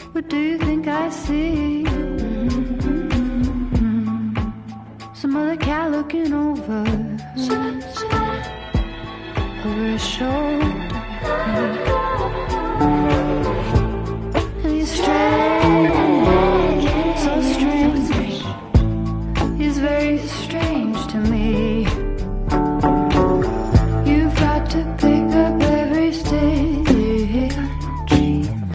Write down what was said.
What do you think I see? Some other cat looking over his shoulder.